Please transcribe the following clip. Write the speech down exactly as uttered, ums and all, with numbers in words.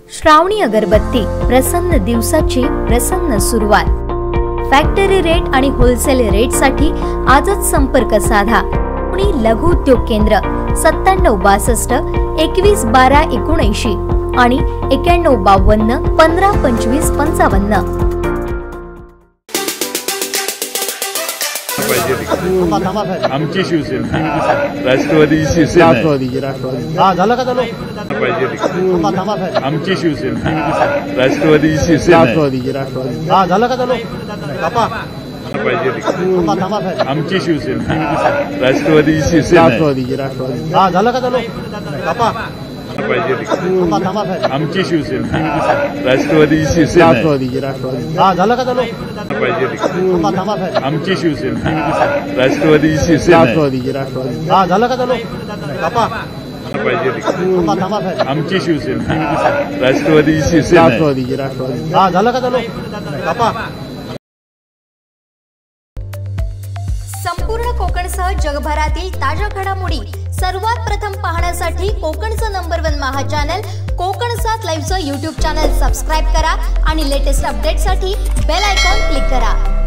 श्रावणी अगरबत्ती, प्रसन्न दिवसाची प्रसन्न सुरुवात। फॅक्टरी रेट आणि होलसेल रेट साठी आजच संपर्क साधा। पुणे लघु उद्योग केंद्र सत्त्याण्णव बासष्ट एकवीस बारा एकोणऐंशी आणि एक्याण्णव बावन्न पंधरा पंचवीस पंचावन्न। आमची शिवसेना, राष्ट्रवादी शिवसेना, राष्ट्रवादी राष्ट्रवादी हा झालं का चालू आमची शिवसेना, राष्ट्रवादी शिवसेना, राष्ट्रवादी राष्ट्रवादी हा झालं का चालू आमची शिवसेना, राष्ट्रवादी शिवसेना, राष्ट्रवादी राष्ट्रवादी हा झालं का चालू आमची शिवसेना, राष्ट्रवादी शिवसेना, राष्ट्रवादी राष्ट्रवादी हा झालं का चालू आमची शिवसेना, राष्ट्रवादी शिवसेना, राष्ट्रवादी राष्ट्रवादी हा झालं का चालू आमची शिवसेना, राष्ट्रवादी शिवसेना, राष्ट्रवादी राष्ट्रवादी हा झालं का चालू संपूर्ण कोकणसह जगभरातील ताज्या घडामोडी सर्वात प्रथम पाहण्यासाठी कोकणचं नंबर वन महा चॅनल कोकण सात लाईव्हचं यूट्यूब चॅनल सबस्क्राईब करा आणि लेटेस्ट अपडेटसाठी बेल आयकॉन क्लिक करा।